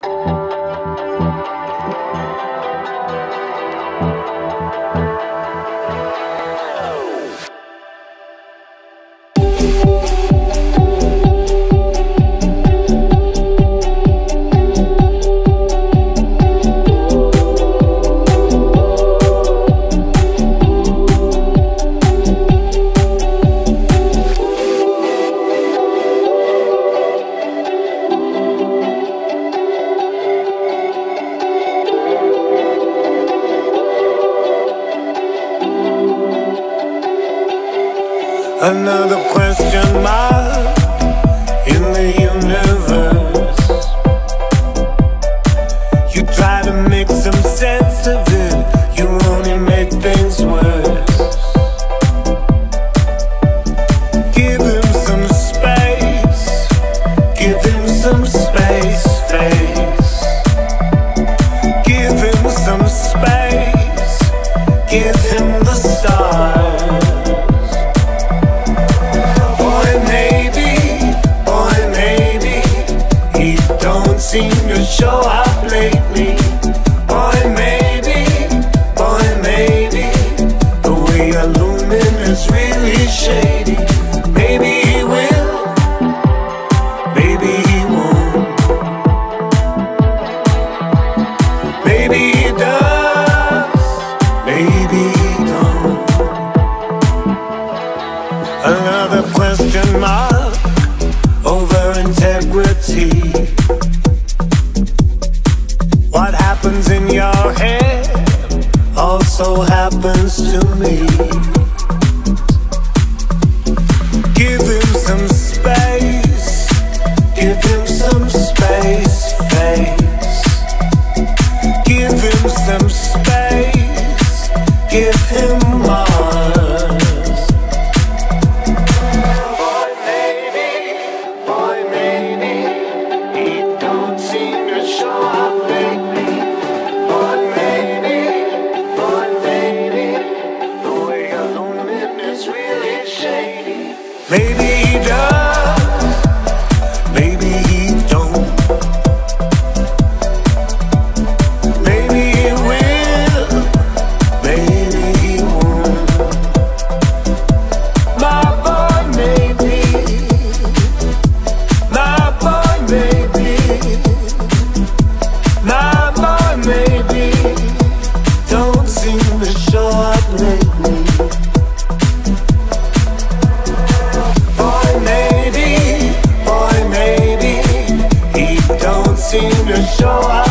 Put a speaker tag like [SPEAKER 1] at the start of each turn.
[SPEAKER 1] Another question mark in the universe. You try to make some sense of it, you only make things worse. Give him some space, give him some space, face. Give him some space, give him the stars. Seem to show up lately. Boy, maybe the way you're looming is really shady. Maybe he will, maybe he won't. Maybe he does, maybe he don't. Another question mark over integrity. What happens in your head also happens to me. Give him some space, give him some space, face. Give him some space, give him Mars. Boy, maybe, he don't seem to show up lately. Maybe he does, maybe he don't. Maybe he will, maybe he won't. My boy maybe, my boy maybe, my boy maybe don't seem to show up lately. Seem to show up.